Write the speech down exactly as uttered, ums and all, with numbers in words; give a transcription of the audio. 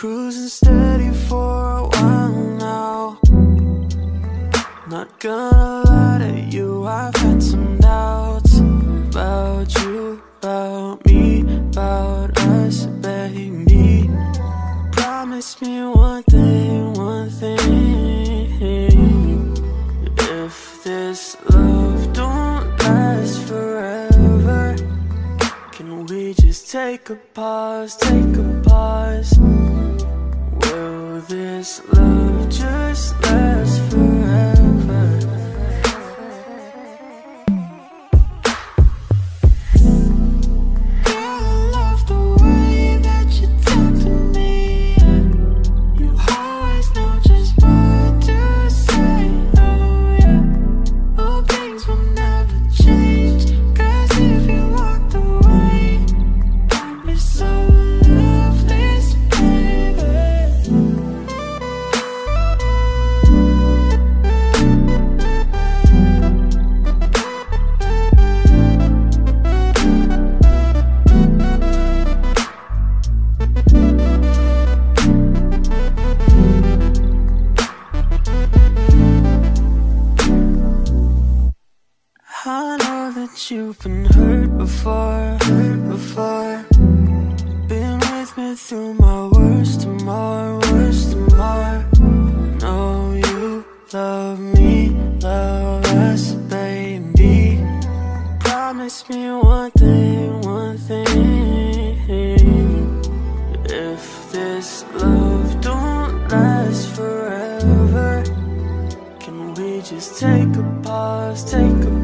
cruising steady for a while now. Not gonna lie to you, I've had some doubts about you, about me, about us, baby. Promise me one thing, one thing. If this love don't last forever, can we just take a pause, take a pause? Will this love just last forever? Girl, I love the way that you talk to me. You always know just what to say. Oh yeah, oh things will never change. Cause if you walked away, I'd be so loveless, baby. I know that you've been hurt before, hurt before. Been with me through my worst and more, worst and more. Know you love me, love us, baby. Promise me one thing, one thing. If this love don't last forever, can we just take a pause, take a